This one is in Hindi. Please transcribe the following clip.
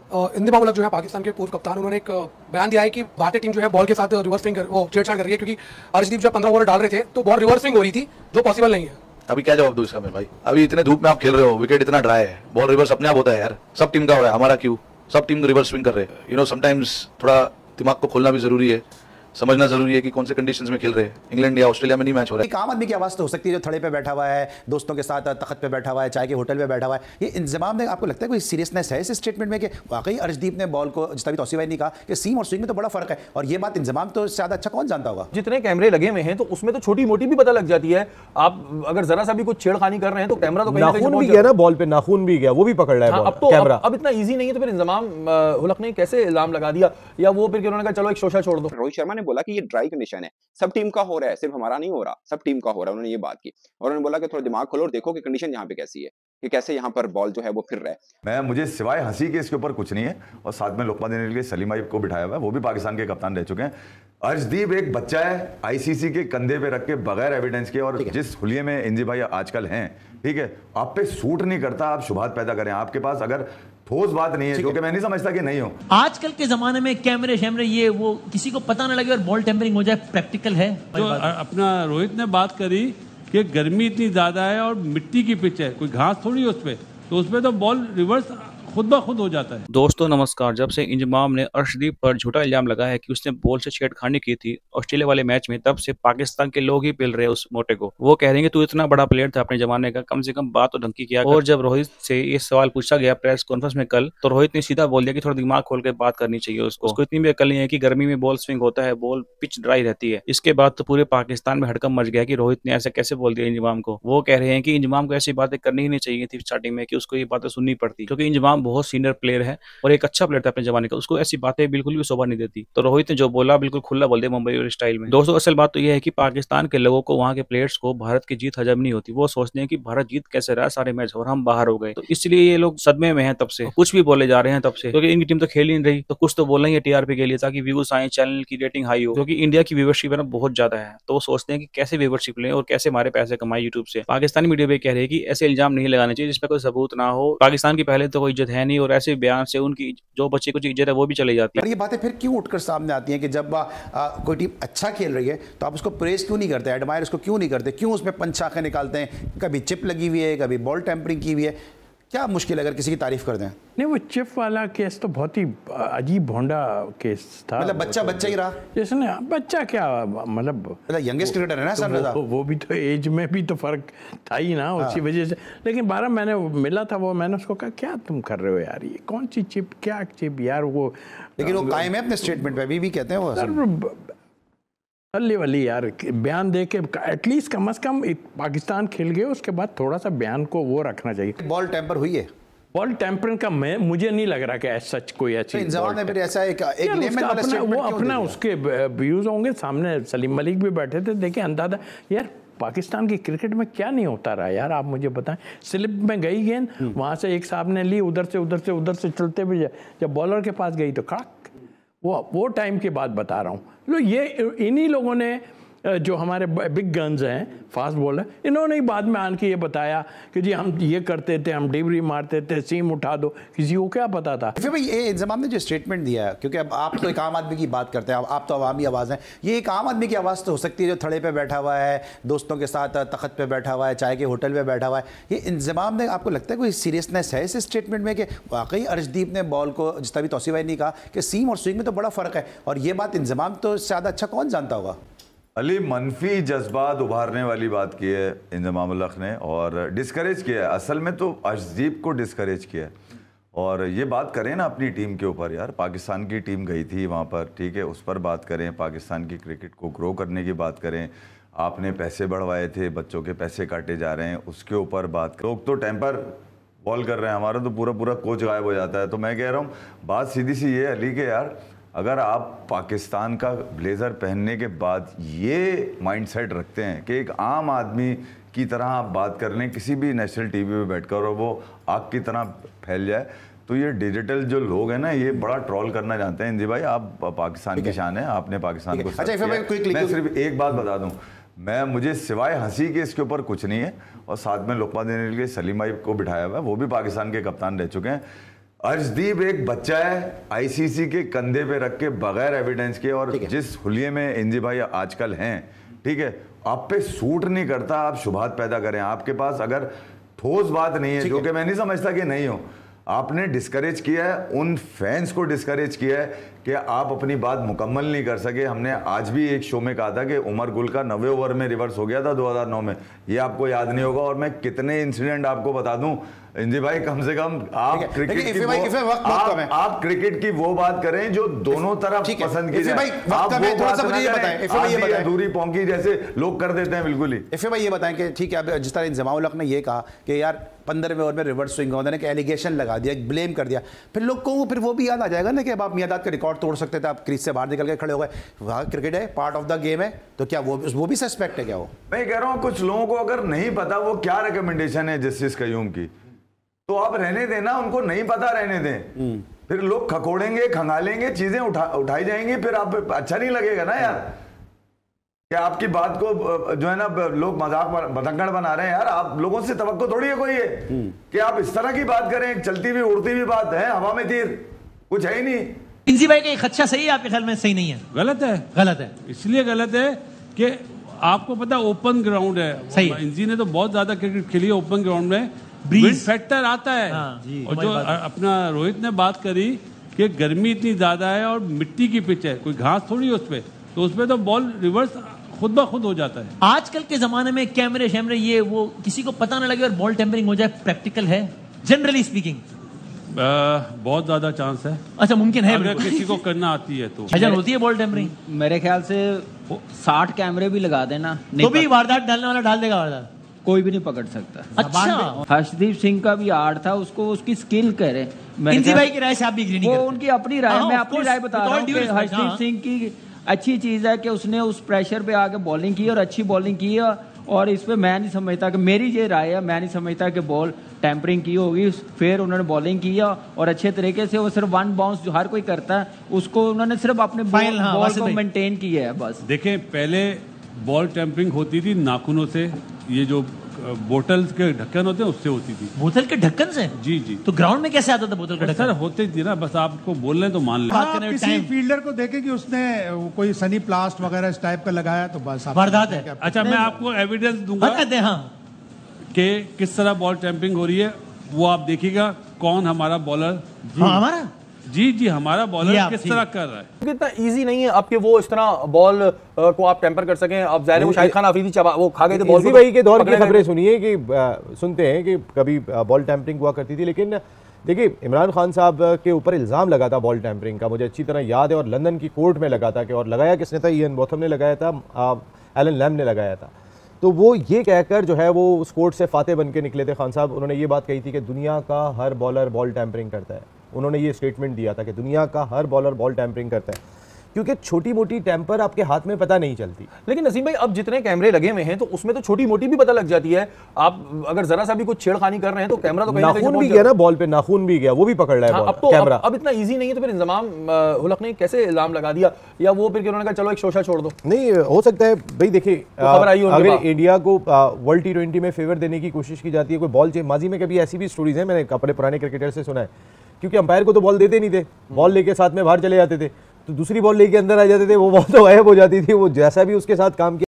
इंदिमा मुल्क जो है पाकिस्तान के पूर्व कप्तान, उन्होंने एक बयान दिया है कि भारतीय टीम जो है बॉल के साथ रिवर्स स्विंग वो छेड़छाड़ कर रही है, क्योंकि अर्शदीप जब 15 ओवर डाल रहे थे तो बॉल रिवर्स स्विंग हो रही थी, जो पॉसिबल नहीं है। अभी क्या जवाब दूं इसका मैं भाई? अभी इतने धूप में आप खेल रहे हो, विकेट इतना ड्राई है, बॉल रिवर्स अपने आप होता है यार। सब टीम का हो रहा है, हमारा क्यों? सब टीम रिवर्स स्विंग कर रहे हैं। समटाइम्स थोड़ा दिमाग को खोलना भी जरूरी है, समझना जरूरी है कि कौन से कंडीशंस में खेल रहे हैं। इंग्लैंड या ऑस्ट्रेलिया में नहीं मैच हो रहा है। एक आम आदमी की आवाज़ तो हो सकती है जो थड़े पे बैठा हुआ है, दोस्तों के साथ तख्त पे बैठा हुआ है, चाय के होटल पे बैठा हुआ है। ये इंतजाम में आपको लगता है कोई सीरियसनेस है इस स्टेटमेंट में कि वाकई अर्शदीप ने बॉल को, जिस तरह तौसीफ भाई ने कहा कि सीम और स्विंग में तो बड़ा फर्क है, और ये बात इंतजाम तो ज़्यादा अच्छा कौन जानता होगा? जितने कैमरे लगे हुए हैं तो उसमें तो छोटी मोटी भी पता लग जाती है। आप अगर जरा सा भी कुछ छेड़खानी कर रहे हैं तो कैमरा तो नाखून भी गया ना बॉल पे, नाखून भी गया, वो भी पकड़ रहा है अब तो अब इतना इजी नहीं है। तो फिर इंतजाम हुलक ने कैसे इल्जाम लगा दिया, या वो फिर उन्होंने कहा चलो एक शोशा छोड़ दो। रोहित शर्मा ने बोला कि ये ड्राई कंडीशन है, सब टीम का हो रहा है, सिर्फ हमारा नहीं हो रहा, सब टीम का हो रहा है। उन्होंने ये बात की और उन्होंने बोला कि थोड़ा दिमाग खोलो और देखो कि कंडीशन यहाँ पे कैसी है, कि कैसे यहाँ पर बॉल जो है वो फिर रहा है। मुझे सिवाय हंसी के इसके ऊपर कुछ नहीं है। और साथ में लोकमा देने के लिए सलीम आइब को बिठाया हुआ है, वो भी पाकिस्तान के कप्तान रह चुके हैं। अर्शदीप एक बच्चा है, आईसीसी के कंधे पे रख के बगैर एविडेंस के, और जिस हुलिये में इंजी भाई आजकल हैं, ठीक है, आप पे सूट नहीं करता आप शुभात पैदा करें। आपके पास अगर ठोस बात नहीं है, जो कि मैं नहीं समझता कि नहीं हो। आजकल के जमाने में कैमरे शैमरे ये वो किसी को पता ना लगे और बॉल टेम्परिंग हो जाए, प्रैक्टिकल है। जो अपना रोहित ने बात करी कि गर्मी इतनी ज्यादा है और मिट्टी की पिच है, कोई घास थोड़ी है उसपे, तो उसपे तो बॉल रिवर्स खुद ब खुद हो जाता है। दोस्तों नमस्कार। जब से इंजमाम ने अर्शदीप पर झूठा इल्जाम लगाया है कि उसने बॉल से छेड़खानी की थी ऑस्ट्रेलिया वाले मैच में, तब से पाकिस्तान के लोग ही पिल रहे हैं उस मोटे को। वो कह रहे हैं कि तू इतना बड़ा प्लेयर था अपने जमाने का, कम से कम बात तो ढंग की किया। और जब रोहित से ये सवाल पूछा गया प्रेस कॉन्फ्रेंस में कल, तो रोहित ने सीधा बोल दिया कि थोड़ा दिमाग खोल के बात करनी चाहिए उसको इतनी भी अकल नहीं है कि गर्मी में बॉल स्विंग होता है, बॉल पिच ड्राई रहती है। इसके बाद तो पूरे पाकिस्तान में हड़कंप मच गया कि रोहित ने ऐसा कैसे बोल दिया इंजमाम को। वो कह रहे हैं कि इंजमाम को ऐसी बातें करनी ही नहीं चाहिए थी स्टार्टिंग में, कि उसको ये बातें सुननी पड़ती, क्योंकि इंजमाम बहुत सीनियर प्लेयर है और एक अच्छा प्लेयर था अपने जमाने का, उसको ऐसी बातें बिल्कुल भी शोभा नहीं देती। तो रोहित ने जो बोला बिल्कुल खुला बोल दिया मुंबई स्टाइल में। दोस्तों असल बात तो यह है कि पाकिस्तान के लोगों को, वहां के प्लेयर्स को भारत की जीत हजम नहीं होती। वो सोचते हैं कि भारत जीत कैसे रहा सारे मैच और हम बाहर हो गए, तो इसलिए ये लोग सदमे में हैं तब से, कुछ भी बोले जा रहे हैं तब से, क्योंकि इनकी टीम तो खेल ही नहीं रही। तो कुछ तो बोलना ही है टीआरपी के लिए, ताकि व्यूज आए, चैनल की रेटिंग हाई हो, क्योंकि इंडिया की व्यूवरशिप है ना बहुत ज्यादा है। तो वो सोचते हैं कि कैसे व्यूवरशिप लें और कैसे हमारे पैसे कमाए यूट्यूब से। पाकिस्तानी मीडिया पे कह रहे हैं कि ऐसे इल्जाम नहीं लगाने चाहिए जिसमें कोई सबूत ना हो। पाकिस्तान की पहले तो कोई इज्जत है नहीं, और ऐसे बयान से उनकी जो बच्चे कुछ इज्जत है वो भी चली जाती है। और ये बातें फिर क्यों उठकर सामने आती हैं कि जब कोई टीम अच्छा खेल रही है तो आप उसको प्रेज क्यों नहीं करते, एडमायर उसको क्यों नहीं करते, क्यों उसमें पंचाखें निकालते हैं? कभी चिप लगी हुई है, कभी बॉल टेम्परिंग की हुई है, क्या मुश्किल अगर किसी की तारीफ कर दें? नहीं, वो चिप वाला केस तो बहुत ही अजीब भोंडा केस था। मतलब बच्चा ही रहा, जैसे ना बच्चा क्या, मतलब यंगेस्ट क्रिकेटर है ना सर रजा, वो भी तो एज में भी तो फर्क था ही ना, उसी वजह से। लेकिन 12 मैंने मिला था वो, मैंने उसको कहा क्या तुम कर रहे हो यार, ये कौन सी चिप, क्या चिप यार वो। लेकिन वो कायम है अपने स्टेटमेंट पे, अभी भी कहते हैं वो अल्ले वाली यार, बयान दे के एटलीस्ट कम से कम पाकिस्तान खेल गए, उसके बाद थोड़ा सा बयान को वो रखना चाहिए। बॉल टेम्पर हुई है, बॉल टेम्परिंग का मुझे नहीं लग रहा कि सच कोई ऐसी वो अपना उसके व्यूज होंगे सामने। सलीम मलिक भी बैठे थे, देखे अंदाजा यार पाकिस्तान की क्रिकेट में क्या नहीं होता रहा यार, आप मुझे बताएं। स्लिप में गई गेंद, वहां से एक साहब ने ली, उधर से चलते हुए जब बॉलर के पास गई तो खड़क, वो टाइम की बात बता रहा हूँ। लो ये इन्हीं लोगों ने, जो हमारे बिग गन्स हैं, फास्ट बॉलर, इन्होंने ही बाद में आन के ये बताया कि जी हम ये करते थे, हम डिबरी मारते थे, सीम उठा दो, किसी को क्या पता था। फिर भाई ये इंतजाम ने जो स्टेटमेंट दिया है, क्योंकि अब आप तो एक आम आदमी की बात करते हैं, आप तो अवामी आवाज़ हैं, ये एक आम आदमी की आवाज़ तो हो सकती है जो थड़े पे बैठा हुआ है, दोस्तों के साथ तख्त पे बैठा हुआ है, चाय के होटल पे बैठा हुआ है। ये इंतजाम ने, आपको लगता है कोई सीरियसनेस है इस स्टेटमेंट में कि वाकई अर्शदीप ने बॉल को, जिस तरह तौसीफ भाई ने कहा कि सीम और स्विंग में तो बड़ा फ़र्क है, और ये बात इंतजाम तो ज़्यादा अच्छा कौन जानता होगा? अली मनफी जज्बात उभारने वाली बात की है इंजमाम उल हक ने, और डिस्करेज किया है। असल में तो अर्शदीप को डिस्करेज किया है। और ये बात करें ना अपनी टीम के ऊपर यार, पाकिस्तान की टीम गई थी वहाँ पर, ठीक है, उस पर बात करें, पाकिस्तान की क्रिकेट को ग्रो करने की बात करें। आपने पैसे बढ़वाए थे, बच्चों के पैसे काटे जा रहे हैं, उसके ऊपर बात करें। लोग तो टेम्पर बॉल कर रहे हैं, हमारा तो पूरा कोच गायब हो जाता है। तो मैं कह रहा हूँ बात सीधी सी ये अली के यार, अगर आप पाकिस्तान का ब्लेज़र पहनने के बाद ये माइंडसेट रखते हैं कि एक आम आदमी की तरह आप बात कर लें किसी भी नेशनल टीवी पे बैठकर और वो आग की तरह फैल जाए, तो ये डिजिटल जो लोग हैं ना, ये बड़ा ट्रोल करना जानते हैं। इंदी भाई, आप पाकिस्तान की शान है, आपने पाकिस्तान को अच्छा, मैं सिर्फ एक बात बता दूँ, मुझे सिवाय हंसी के इसके ऊपर कुछ नहीं है। और साथ में लोकमा देने के लिए सलीम आइब को बिठाया हुआ है, वो भी पाकिस्तान के कप्तान रह चुके हैं। अर्शदीप एक बच्चा है, आईसीसी के कंधे पे रख के बगैर एविडेंस के, और जिस हुलिये में इंजी भाई आजकल हैं, ठीक है, आप पे सूट नहीं करता आप शुबहात पैदा करें। आपके पास अगर ठोस बात नहीं है, जो कि मैं नहीं समझता कि नहीं हो, आपने डिस्करेज किया है, उन फैंस को डिस्करेज किया है कि आप अपनी बात मुकम्मल नहीं कर सके। हमने आज भी एक शो में कहा था कि उमर गुल का 90 ओवर में रिवर्स हो गया था 2009 में, ये आपको याद नहीं होगा। और मैं कितने इंसिडेंट आपको बता दूं इंजी भाई, कम से कम आप क्रिकेट की वो बात करें जो दोनों तरफ पसंद की जाए। आप वो बात ना करें अधूरी पौंकी जैसे लोग कर देते हैं बिल्कुल ही। इफ़े भाई ये बताएं कि ठीक है, जिस तरह इंजमाम उल हक ने ये कहा कि यार 15वें ओवर में रिवर्स स्विंग होने ने एलिगेशन लगा दिया, ब्लेम कर दिया, फिर लोग को फिर वो भी याद आ जाएगा ना कि अब आप मियादाद का रिकॉर्ड तोड़ सकते थे, आप क्रीज से बाहर निकल के खड़े हो गए। वहाँ क्रिकेट है, पार्ट ऑफ द गेम है, तो क्या वो भी सस्पेक्ट है क्या? वो मैं कह रहा हूँ कुछ लोगों को अगर नहीं पता वो क्या रिकमेंडेशन है जस्टिस कयूम की, तो आप रहने देना, उनको नहीं पता रहने दें। फिर लोग खकोड़ेंगे, खंगालेंगे, चीजें उठाई जाएंगी, फिर आप अच्छा नहीं लगेगा ना यार। क्या आपकी बात को जो है ना लोग मजाक बतंगड़ बना रहे हैं यार, आप लोगों से तवक्को थोड़ी है कोई है कि आप इस तरह की बात करें। चलती हुई उड़ती हुई बात है, हवा में तीर, कुछ है ही नहीं। इंजी भाई का खदशा सही है आपके ख्याल में? सही नहीं है, गलत है। गलत है इसलिए गलत है कि आपको पता ओपन ग्राउंड है। सही इंजी ने तो बहुत ज्यादा क्रिकेट खेली है ओपन ग्राउंड में, विंड फैक्टर आता है। और जो अपना रोहित ने बात करी कि गर्मी इतनी ज्यादा है और मिट्टी की पिच है, कोई घास थोड़ी है उस पे, तो उसपे तो बॉल रिवर्स खुद ब खुद हो जाता है। आजकल के जमाने में कैमरे शैमरे ये वो किसी को पता ना लगे और बॉल टेम्परिंग हो जाए, प्रैक्टिकल है जनरली स्पीकिंग? बहुत ज्यादा चांस है। अच्छा, मुमकिन है अगर किसी को करना आती है तो होती है बॉल टेम्परिंग। मेरे ख्याल से 60 कैमरे भी लगा देना तो भी वारदात डालने वाला डाल देगा वारदात, कोई भी नहीं पकड़ सकता। अच्छा, हर्षदीप सिंह का भी आर्ट था, उसको उसकी स्किल कह रहे। इंजी भाई की राय से आप भी एग्री नहीं करते? वो उनकी अपनी राय, मैं अपनी राय बता रहा हूँ कि हर्षदीप सिंह की अच्छी चीज है कि उसने उस प्रेशर पे आके बॉलिंग की और अच्छी बॉलिंग की है। और इस पे मैं नहीं समझता कि, मेरी ये राय है, मैं नहीं समझता कि बॉल टेम्परिंग की होगी। फिर उन्होंने बॉलिंग की और अच्छे तरीके से, वो सिर्फ वन बाउंस जो हर कोई करता है उसको उन्होंने सिर्फ अपने बॉल को मेंटेन किया है बस। देखें, पहले बॉल टेम्परिंग होती थी नाखूनों से, ये जो बोतल के ढक्कन होते हैं उससे होती थी। बोतल के ढक्कन से? जी जी। तो ग्राउंड में कैसे आता था बोतल का ढक्कन? सर होते थी ना, बस आपको बोल रहे तो मान लें। किसी फील्डर को देखे कि उसने कोई सनी प्लास्ट वगैरह इस टाइप का लगाया तो बस वारदात है। अच्छा, मैं आपको एविडेंस दूंगा कि किस तरह बॉल टेम्परिंग हो रही है, वो आप देखिएगा। कौन हमारा बॉलर? हमारा जी जी, हमारा बॉलर किस तरह कर रहा है। इतना इजी नहीं है आपके वो इस तरह बॉल को आप टेम्पर कर सकें। अब ज़ाहिर है वो शाहिद खान आफरीदी वो खा गए थे बॉल। भाई के दौर की खबरें सुनिए कि सुनते हैं कि कभी बॉल टेम्परिंग हुआ करती थी, लेकिन देखिए इमरान खान साहब के ऊपर इल्ज़ाम लगा था बॉल टेम्परिंग का, मुझे अच्छी तरह याद है, और लंदन की कोर्ट में लगा था कि, और लगाया किसने था? इयन बोथम ने लगाया था, एलन लैम ने लगाया था। तो वो ये कहकर जो है वो उस कोर्ट से फाते बन के निकले थे खान साहब। उन्होंने ये बात कही थी कि दुनिया का हर बॉलर बॉल टैंपरिंग करता है। उन्होंने ये स्टेटमेंट दिया था कि दुनिया का हर बॉलर बॉल टैंपरिंग करता है, क्योंकि छोटी मोटी टेम्पर आपके हाथ में पता नहीं चलती। लेकिन नसीम भाई, अब जितने कैमरे लगे हुए हैं तो उसमें तो छोटी मोटी भी पता लग जाती है। आप अगर जरा सा भी कुछ छेड़खानी कर रहे हैं तो कैमरा तो नाखून भी गया ना बॉल पे, नाखून भी गया, वो भी पकड़ रहा है अब तो कैमरा। अब इतना इजी नहीं है, तो फिर इंजमाम उल हक ने कैसे इल्जाम लगा दिया? या वो फिर उन्होंने कहा चलो एक शोशा छोड़ दो? नहीं हो सकता है भाई। देखिए, अगर इंडिया को वर्ल्ड T20 में फेवर देने की कोशिश की जाती है, कोई बॉल माजी में कभी ऐसी भी स्टोरीज है, मैंने अपने पुराने क्रिकेटर से सुना है, क्योंकि अंपायर को तो बॉल देते नहीं थे, बॉल लेके साथ में बाहर चले जाते थे, तो दूसरी बॉल लेके अंदर आ जाते थे, वो बॉल तो गायब हो जाती थी। वो जैसा भी उसके साथ काम किया